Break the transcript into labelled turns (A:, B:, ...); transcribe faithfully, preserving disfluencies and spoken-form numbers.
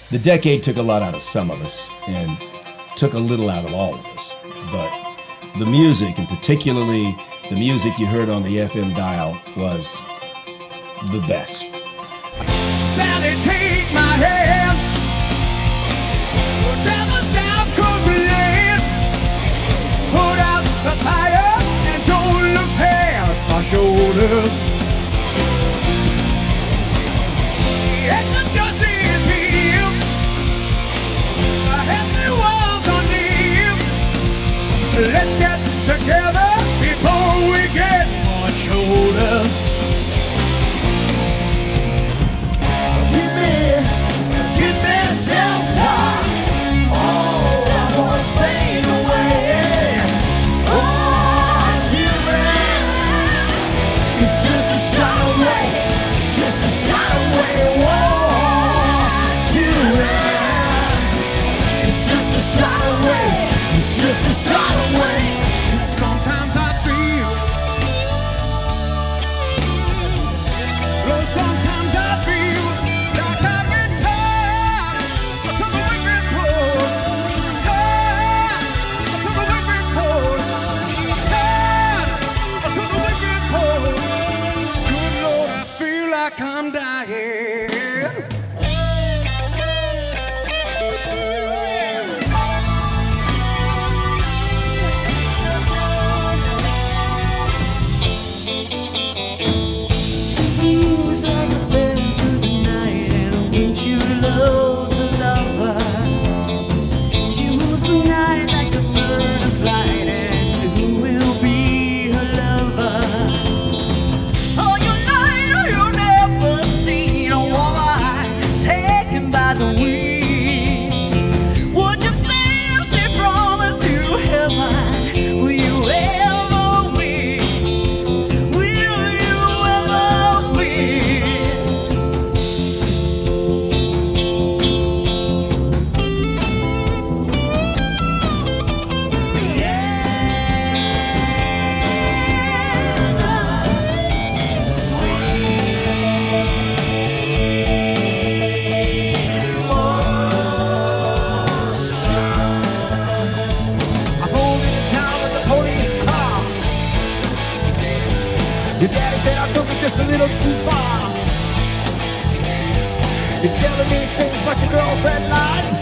A: The decade took a lot out of some of us and took a little out of all of us. But the music, and particularly the music you heard on the F M dial, was the best.
B: Sally, take my hand. We'll travel south coast land. Put out the fire and don't look past my shoulders. And the dust is here. I have to walk on him. Let's get together before we get much older. I'm dying.
C: Moves like a bird through the night, and I want you love to love her. She moves the night like a bird of flight, and who will be her lover? The wind. Would you think she promised you heaven? Will you ever win? Will you ever win? Yeah.
B: Your daddy said I took it just a little too far. You're telling me things but your girlfriend lied.